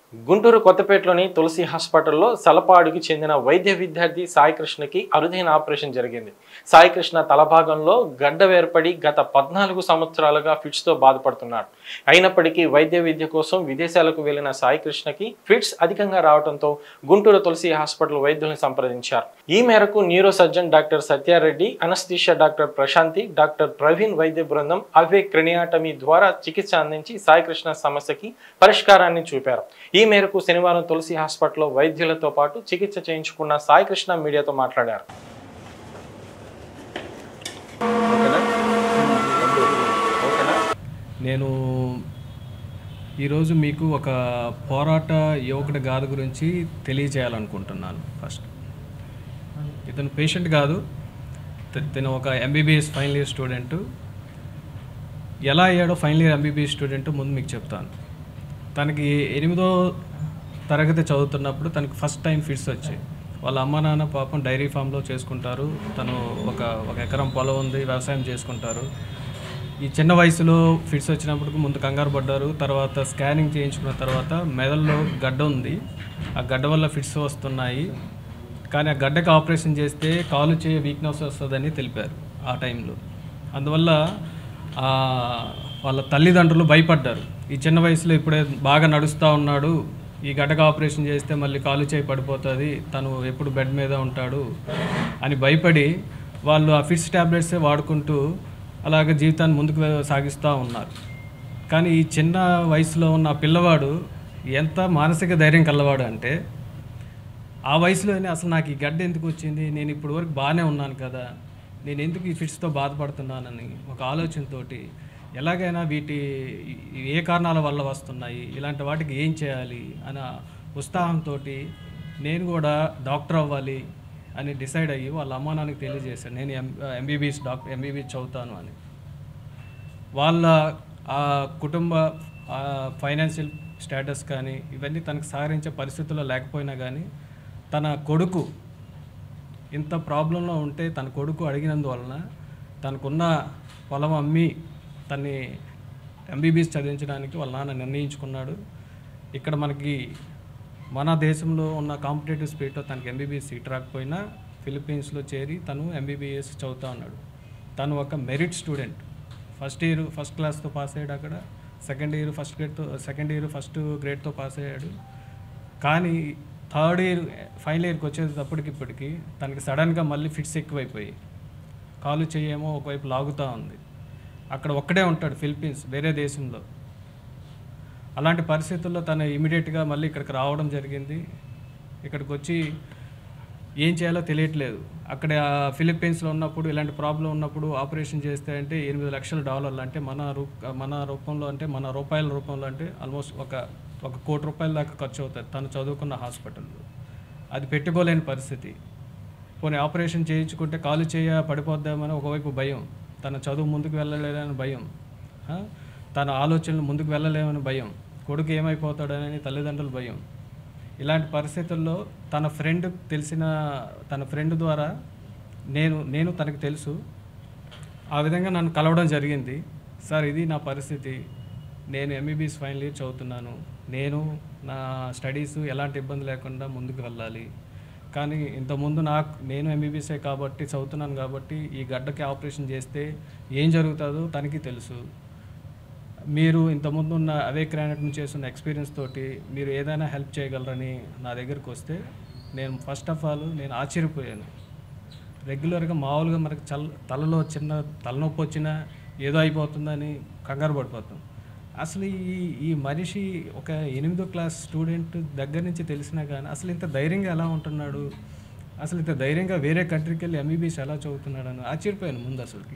గుంటూరు కొత్తపేటలోని తులసి హాస్పిటల్లో సలపాడుకి చెందిన వైద్య విద్యార్థి సాయికృష్ణకి అరుదైన ఆపరేషన్ జరిగింది. సాయికృష్ణ తల భాగంలో గడ్డ ఏర్పడి గత 14 సంవత్సరాలుగా ఫిట్స్తో బాధపడుతున్నాడు. అయినప్పటికీ వైద్య విద్య కోసం విదేశాలకు వెళ్లిన సాయికృష్ణకి ఫిట్స్ అధికంగా రావడంతో గుంటూరు తులసి హాస్పిటల్ వైద్యులను సంప్రదించారు. ఈ మేరకు neuro surgeon doctor Satya Reddy, anaesthesia doctor Prashanthi, doctor Praveen వైద్య బృందం అవే క్రెనియాటమీ ద్వారా చికిత్స అందించి సాయికృష్ణ సమస్యకి పరిష్కారాన్ని చూపారు. ఈ మేరకు శనివారం తులసి హాస్పిటల్లో వైద్యులతో పాటు చికిత్స చేయించుకున్న సాయికృష్ణ మీడియాతో మాట్లాడారు. నేను ఈరోజు మీకు ఒక పోరాట యువకుడి గాథ గురించి తెలియజేయాలనుకుంటున్నాను. ఫస్ట్ ఇతను పేషెంట్ కాదు, తను ఒక ఎంబీబీఎస్ ఫైనల్ ఇయర్ స్టూడెంట్. ఎలా అయ్యాడో ఫైనల్ ఇయర్ ఎంబీబీఎస్ స్టూడెంట్ ముందు మీకు చెప్తాను. తనకి 8వ తరగతి చదువుతున్నప్పుడు తనకి ఫస్ట్ టైం ఫిట్స్ వచ్చాయి. వాళ్ళ అమ్మ నాన్న పాపం డైరీ ఫామ్లో చేసుకుంటారు. తను ఒక ఎకరం పొలం ఉంది, వ్యవసాయం చేసుకుంటారు. ఈ చిన్న వయసులో ఫిట్స్ వచ్చినప్పటికి ముందు కంగారు పడ్డారు. తర్వాత స్కానింగ్ చేయించుకున్న తర్వాత మెదడులో గడ్డ ఉంది, ఆ గడ్డ వల్ల ఫిట్స్ వస్తున్నాయి, కానీ ఆ గడ్డకి ఆపరేషన్ చేస్తే కాలు చేయ వీక్నెస్ వస్తుందని తెలిపారు ఆ టైంలో. అందువల్ల వాళ్ళ తల్లిదండ్రులు భయపడ్డారు. ఈ చిన్న వయసులో ఇప్పుడే బాగా నడుస్తూ ఉన్నాడు, ఈ గడ్డకు ఆపరేషన్ చేస్తే మళ్ళీ కాలు చేయి పడిపోతుంది, తను ఎప్పుడు బెడ్ మీద ఉంటాడు అని భయపడి వాళ్ళు ఆ ఫిట్స్ ట్యాబ్లెట్సే వాడుకుంటూ అలాగే జీవితాన్ని ముందుకు సాగిస్తూ ఉన్నారు. కానీ ఈ చిన్న వయసులో ఉన్న పిల్లవాడు ఎంత మానసిక ధైర్యం కలవాడు అంటే, ఆ వయసులోనే అసలు నాకు ఈ గడ్డ ఎందుకు వచ్చింది, నేను ఇప్పుడు వరకు బాగానే ఉన్నాను కదా, నేను ఎందుకు ఈ ఫిట్స్తో బాధపడుతున్నానని ఒక ఆలోచనతోటి ఎలాగైనా ఏ కారణాల వల్ల వస్తున్నాయి, ఇలాంటి వాటికి ఏం చేయాలి అన్న ఉత్సాహంతో నేను కూడా డాక్టర్ అవ్వాలి అని డిసైడ్ అయ్యి వాళ్ళ అమ్మా నాన్నకి తెలియజేశాను, నేను ఎంబీబీఎస్ చదువుతాను అని. వాళ్ళ కుటుంబ ఫైనాన్షియల్ స్టేటస్ కానీ ఇవన్నీ తనకు సహకరించే పరిస్థితుల్లో లేకపోయినా కానీ తన కొడుకు ఇంత ప్రాబ్లంలో ఉంటే తన కొడుకు అడిగినందువలన తనకున్న పొలం అమ్మి తన్ని ఎంబీబీఎస్ చదివించడానికి వాళ్ళ నాన్న నిర్ణయించుకున్నాడు. ఇక్కడ మన దేశంలో ఉన్న కాంపిటేటివ్ స్పిరిట్లో తనకి ఎంబీబీఎస్ సీట్ రాకపోయినా ఫిలిప్పీన్స్లో చేరి తను ఎంబీబీఎస్ చదువుతూ ఉన్నాడు. తను ఒక merit student. First year first క్లాస్తో పాస్ అయ్యాడు, అక్కడ సెకండ్ ఇయర్ ఫస్ట్ గ్రేడ్తో పాస్ అయ్యాడు. కానీ థర్డ్ ఇయర్ ఫైనల్ ఇయర్కి వచ్చేటప్పటికిప్పటికి తనకి సడన్గా మళ్ళీ ఫిట్స్ ఎక్కువైపోయి కాలు చెయ్యేమో ఒకవైపు లాగుతూ ఉంది. అక్కడ ఒక్కడే ఉంటాడు ఫిలిప్పీన్స్, వేరే దేశంలో. అలాంటి పరిస్థితుల్లో తను ఇమీడియట్గా మళ్ళీ ఇక్కడికి రావడం జరిగింది. ఇక్కడికి వచ్చి ఏం చేయాలో తెలియట్లేదు. అక్కడ ఫిలిప్పీన్స్లో ఉన్నప్పుడు ఇలాంటి ప్రాబ్లం ఉన్నప్పుడు ఆపరేషన్ చేస్తే అంటే $8 లక్షల, అంటే మన రూపాయల రూపంలో అంటే ఆల్మోస్ట్ ఒక ₹1 కోటి దాకా ఖర్చు అవుతుంది తను చదువుకున్న హాస్పిటల్లో. అది పెట్టుకోలేని పరిస్థితి. పోనీ ఆపరేషన్ చేయించుకుంటే కాలు పడిపోద్దామని ఒకవైపు భయం, తన చదువు ముందుకు వెళ్ళలేదని భయం, తన ఆలోచనలు ముందుకు వెళ్ళలేమని భయం, కొడుకు ఏమైపోతాడని తల్లిదండ్రుల భయం. ఇలాంటి పరిస్థితుల్లో తన ఫ్రెండ్ ద్వారా నేను తనకు తెలుసు, ఆ విధంగా నన్ను కలవడం జరిగింది. సార్, ఇది నా పరిస్థితి, నేను ఎంబీబీఎస్ ఫైనల్ ఇయర్ చదువుతున్నాను, నేను నా స్టడీస్ ఎలాంటి ఇబ్బంది లేకుండా ముందుకు వెళ్ళాలి, కానీ ఇంతకుముందు నేను ఎంబీబీఎస్ఏ కాబట్టి చదువుతున్నాను కాబట్టి ఈ గడ్డకి ఆపరేషన్ చేస్తే ఏం జరుగుతుందో తనకి తెలుసు. మీరు ఇంతకుముందు ఉన్న అవే క్రెనియాటమీ నుంచి చేస్తున్న ఎక్స్పీరియన్స్ తోటి మీరు ఏదైనా హెల్ప్ చేయగలరని నా దగ్గరికి వస్తే నేను ఫస్ట్ ఆఫ్ ఆల్ నేను ఆశ్చర్యపోయాను. రెగ్యులర్గా మామూలుగా మనకి తలలో చిన్న తలనొప్పి వచ్చినా ఏదో అయిపోతుందని కంగారు పడిపోతాం. అసలు ఈ మనిషి ఒక 8వ క్లాస్ స్టూడెంట్ దగ్గర నుంచి తెలిసినా కానీ అసలు ఇంత ధైర్యంగా ఎలా ఉంటున్నాడు, అసలు ఇంత ధైర్యంగా వేరే కంట్రీకి వెళ్ళి ఎంబీబీఎస్ ఎలా చదువుతున్నాడు అని ఆశ్చర్యపోయాను ముందు అసలుకి.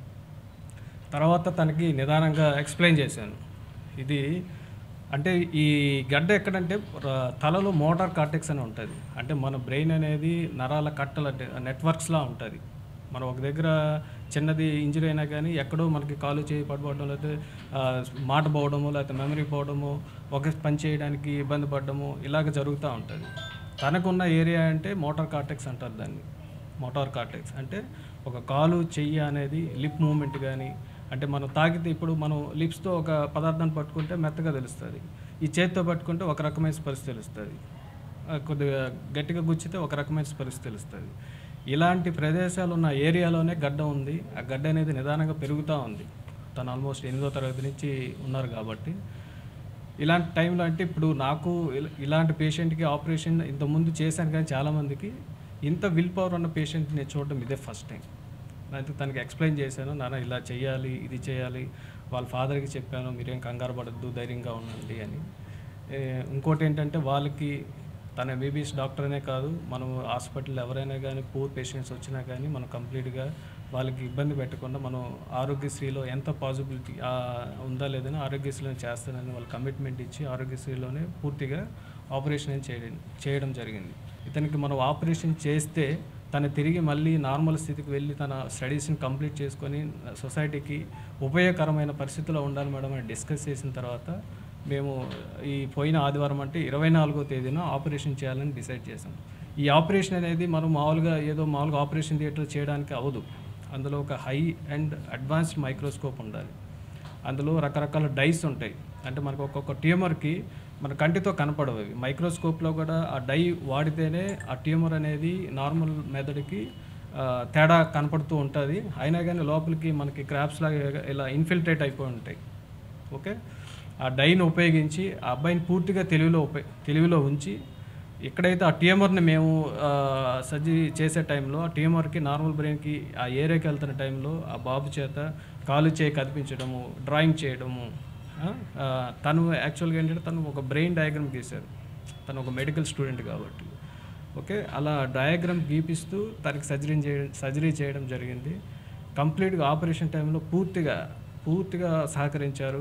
తర్వాత తనకి నిదానంగా ఎక్స్ప్లెయిన్ చేశాను. ఇది అంటే ఈ గడ్డ ఎక్కడంటే తలలో మోటార్ కార్టెక్స్ అని ఉంటుంది. అంటే మన బ్రెయిన్ అనేది నరాల కట్టలు అంటే నెట్వర్క్స్లా ఉంటుంది. మనం ఒక దగ్గర చిన్నది ఇంజరీ అయినా కానీ ఎక్కడో మనకి కాలు చేయి పడిపోవడం, లేకపోతే మాట పోవడము, లేకపోతే మెమరీ పోవడము, ఒక పని చేయడానికి ఇబ్బంది పడడము ఇలాగ జరుగుతూ ఉంటుంది. తనకున్న ఏరియా అంటే మోటార్ కార్టెక్స్ అంటారు దాన్ని. మోటార్ కార్టెక్స్ అంటే ఒక కాలు చెయ్యి అనేది లిప్ మూమెంట్ కానీ, అంటే మనం తాగితే ఇప్పుడు మనం లిప్స్తో ఒక పదార్థాన్ని పట్టుకుంటే మెత్తగా తెలుస్తుంది. ఈ చేతితో పట్టుకుంటే ఒక రకమైన పరిస్థితి తెలుస్తుంది, కొద్దిగా గట్టిగా గుచ్చితే ఒక రకమైన పరిస్థితి తెలుస్తుంది. ఇలాంటి ప్రదేశాలు ఉన్న ఏరియాలోనే గడ్డ ఉంది. ఆ గడ్డ అనేది నిదానంగా పెరుగుతూ ఉంది. తను ఆల్మోస్ట్ 8వ తరగతి నుంచి ఉన్నారు కాబట్టి ఇలాంటి టైంలో అంటే ఇప్పుడు నాకు ఇలాంటి పేషెంట్కి ఆపరేషన్ ఇంతకుముందు చేశాను, కానీ చాలామందికి ఇంత విల్ పవర్ ఉన్న పేషెంట్ నేను చూడడం ఇదే ఫస్ట్ టైం. అయితే తనకి ఎక్స్ప్లెయిన్ చేశాను, నాన్న ఇలా చేయాలి, ఇది చేయాలి, వాళ్ళ ఫాదర్కి చెప్పాను, మీరేం కంగారు పడద్దు, ధైర్యంగా ఉండండి అని. ఇంకోటి ఏంటంటే వాళ్ళకి తన ఎంబీబీఎస్ డాక్టర్ అనే కాదు, మనం హాస్పిటల్ ఎవరైనా కానీ పూర్ పేషెంట్స్ వచ్చినా కానీ మనం కంప్లీట్గా వాళ్ళకి ఇబ్బంది పెట్టకుండా మనం ఆరోగ్యశ్రీలో ఎంత పాసిబిలిటీ ఉందా లేదని ఆరోగ్యశ్రీలో చేస్తానని వాళ్ళు కమిట్మెంట్ ఇచ్చి ఆరోగ్యశ్రీలోనే పూర్తిగా ఆపరేషన్ చేయడం జరిగింది. ఇతనికి మనం ఆపరేషన్ చేస్తే తను తిరిగి మళ్ళీ నార్మల్ స్థితికి వెళ్ళి తన స్టడీస్ని కంప్లీట్ చేసుకొని సొసైటీకి ఉపయోగకరమైన పరిస్థితిలో ఉండాలి మేడం అని డిస్కస్ చేసిన తర్వాత మేము ఈ పోయిన ఆదివారం అంటే 24వ తేదీన ఆపరేషన్ చేయాలని డిసైడ్ చేసాం. ఈ ఆపరేషన్ అనేది మనం మామూలుగా ఆపరేషన్ థియేటర్ చేయడానికి అవ్వదు. అందులో ఒక హై అండ్ అడ్వాన్స్డ్ మైక్రోస్కోప్ ఉండాలి. అందులో రకరకాల డైస్ ఉంటాయి. అంటే మనకు ఒక్కొక్క ట్యూమర్కి మన కంటితో కనపడవు అవి. మైక్రోస్కోప్లో కూడా ఆ డై వాడితేనే ఆ ట్యూమర్ అనేది నార్మల్ మెథడ్కి తేడా కనపడుతూ ఉంటుంది. అయినా కానీ లోపలికి మనకి క్రాప్స్ లాగా ఇలా ఇన్ఫిల్ట్రేట్ అయిపోయి ఉంటాయి. ఓకే, ఆ డైని ఉపయోగించి ఆ అబ్బాయిని పూర్తిగా తెలివిలో ఉంచి ఎక్కడైతే ఆ ట్యూమర్ని మేము సర్జరీ చేసే టైంలో ఆ ట్యూమర్కి నార్మల్ బ్రెయిన్కి ఆ ఏరియాకి వెళ్తున్న టైంలో ఆ బాబు చేత కాలు చేయి కదిపించడము, డ్రాయింగ్ చేయడము. తను యాక్చువల్గా ఏంటంటే తను ఒక బ్రెయిన్ డయాగ్రామ్ గీశారు, తను ఒక మెడికల్ స్టూడెంట్ కాబట్టి. ఓకే, అలా డయాగ్రామ్ గీపిస్తూ తనకి సర్జరీ చేయడం జరిగింది. కంప్లీట్గా ఆపరేషన్ టైంలో పూర్తిగా సహకరించారు,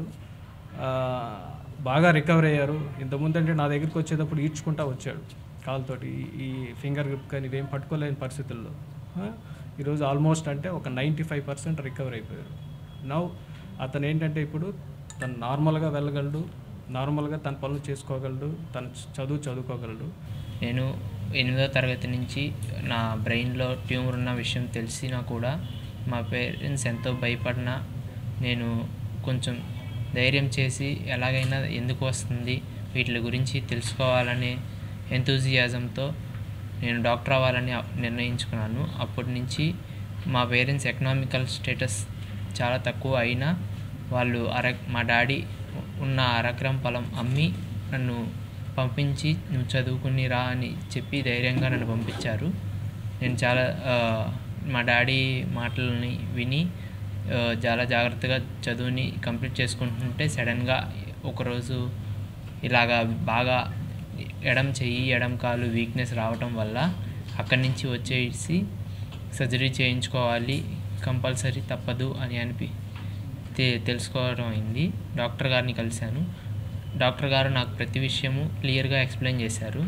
బాగా రికవర్ అయ్యారు. ఇంతకుముందు అంటే నా దగ్గరికి వచ్చేటప్పుడు ఈడ్చుకుంటా వచ్చాడు కాలుతోటి, ఈ ఫింగర్ గ్రిప్ కానీ ఇవేం పట్టుకోలేని పరిస్థితుల్లో. ఈరోజు ఆల్మోస్ట్ అంటే ఒక 95% రికవర్ అయిపోయారు. నౌ అతను ఏంటంటే ఇప్పుడు తను నార్మల్గా వెళ్ళగలడు, నార్మల్గా తన పనులు చేసుకోగలడు, తను చదువుకోగలడు. నేను 8వ తరగతి నుంచి నా బ్రెయిన్లో ట్యూమర్ ఉన్న విషయం తెలిసినా కూడా మా పేరెంట్స్ ఎంతో భయపడినా నేను కొంచెం ధైర్యం చేసి ఎలాగైనా ఎందుకు వస్తుంది వీటి గురించి తెలుసుకోవాలనే ఎంతూజియాజంతో నేను డాక్టర్ అవ్వాలని నిర్ణయించుకున్నాను. అప్పటి నుంచి మా పేరెంట్స్ ఎకనామికల్ స్టేటస్ చాలా తక్కువ అయినా వాళ్ళు మా డాడీ ఉన్న అరెకరం పొలం అమ్మి నన్ను పంపించి నువ్వు చదువుకుని రా అని చెప్పి ధైర్యంగా నన్ను పంపించారు. నేను చాలా మా డాడీ మాటలని విని చాలా జాగ్రత్తగా చదువుని కంప్లీట్ చేసుకుంటుంటే సడన్గా ఒకరోజు ఇలాగా బాగా ఎడం కాలు వీక్నెస్ రావటం వల్ల అక్కడి నుంచి వచ్చేసి సర్జరీ చేయించుకోవాలి, కంపల్సరీ తప్పదు అని తెలుసుకోవడం అయింది. డాక్టర్ గారిని కలిశాను. డాక్టర్ గారు నాకు ప్రతి విషయము క్లియర్గా ఎక్స్ప్లెయిన్ చేశారు.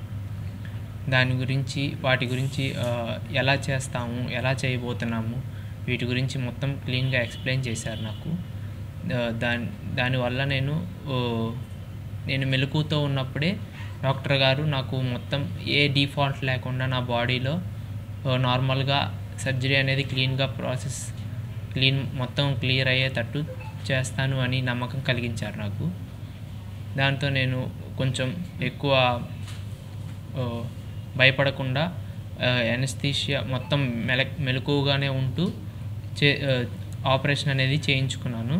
వాటి గురించి ఎలా చేస్తాము, ఎలా చేయబోతున్నాము, వీటి గురించి మొత్తం క్లీన్గా ఎక్స్ప్లెయిన్ చేశారు నాకు. దానివల్ల నేను మెలకువతో ఉన్నప్పుడే డాక్టర్ గారు నాకు మొత్తం ఏ డిఫాల్ట్ లేకుండా నా బాడీలో నార్మల్గా సర్జరీ అనేది మొత్తం క్లియర్ అయ్యేటట్టు చేస్తాను అని నమ్మకం కలిగించారు నాకు. దాంతో నేను కొంచెం ఎక్కువ భయపడకుండా ఎనస్థీషియా మొత్తం మెలకువగానే ఉంటూ ఆపరేషన్ అనేది చేయించుకున్నాను.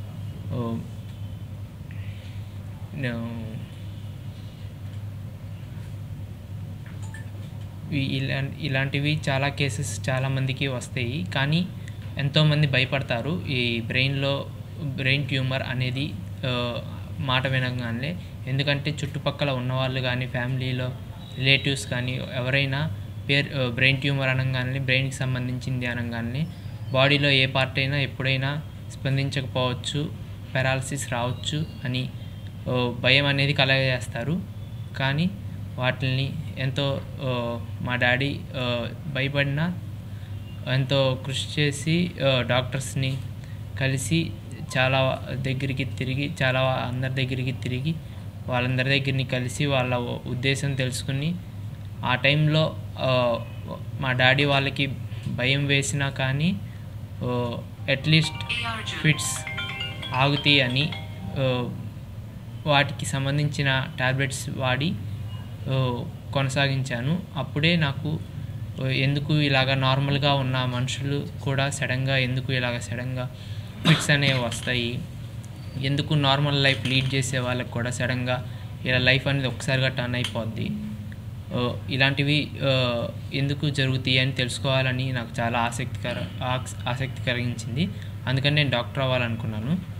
ఇలాంటివి చాలా కేసెస్ చాలామందికి వస్తాయి, కానీ ఎంతోమంది భయపడతారు ఈ బ్రెయిన్ ట్యూమర్ అనేది మాట వినగానే. ఎందుకంటే చుట్టుపక్కల ఉన్నవాళ్ళు కానీ ఫ్యామిలీలో రిలేటివ్స్ కానీ ఎవరైనా బ్రెయిన్ ట్యూమర్ అనగానే బ్రెయిన్కి సంబంధించింది అనగానే బాడీలో ఏ పార్ట్ అయినా ఎప్పుడైనా స్పందించకపోవచ్చు, పారాలసిస్ రావచ్చు అని భయం అనేది కలగజేస్తారు. కానీ వాటిని ఎంతో మా డాడీ భయపడినా ఎంతో కృషి చేసి డాక్టర్స్ని కలిసి అందరి దగ్గరికి తిరిగి వాళ్ళందరి దగ్గరికి కలిసి వాళ్ళ ఉద్దేశం తెలుసుకుని ఆ టైంలో మా డాడీ వాళ్ళకి భయం వేసినా కానీ అట్లీస్ట్ ఫిట్స్ ఆగుతాయి అని వాటికి సంబంధించిన టాబ్లెట్స్ వాడి కొనసాగించాను. అప్పుడే నాకు ఎందుకు ఇలాగ నార్మల్గా ఉన్న మనుషులు కూడా ఎందుకు ఇలాగ సడన్గా ఫిట్స్ అనేవి వస్తాయి, ఎందుకు నార్మల్ లైఫ్ లీడ్ చేసే వాళ్ళకి కూడా సడన్గా ఇలా లైఫ్ అనేది ఒకసారిగా టర్న్ అయిపోద్ది, ఇలాంటివి ఎందుకు జరుగుతాయి అని తెలుసుకోవాలని నాకు చాలా ఆసక్తి కలిగించింది. అందుకని నేను డాక్టర్ అవ్వాలనుకున్నాను.